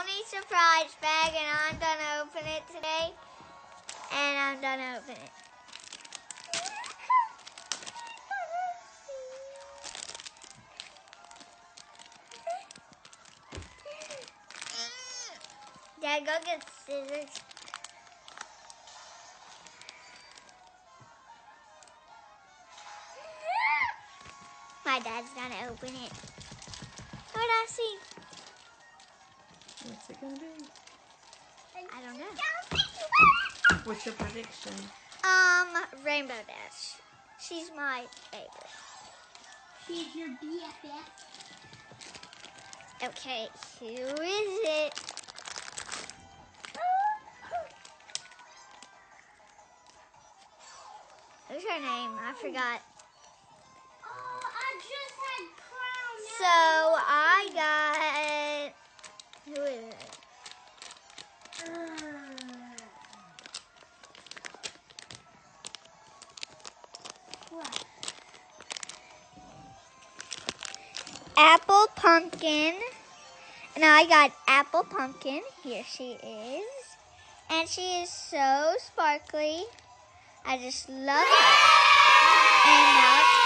only surprise bag, and I'm gonna open it today. And I'm gonna open it. Dad, go get scissors. My dad's gonna open it. What do I see? What's it gonna be? I don't know. What's your prediction? Rainbow Dash. She's my favorite. She's your BFF. Okay, who is it? What's her name? I forgot. Oh, I just had crown. So I got. Who is it? What? Apple Pumpkin. And I got Apple Pumpkin. Here she is. And she is so sparkly. I just love her. And now it's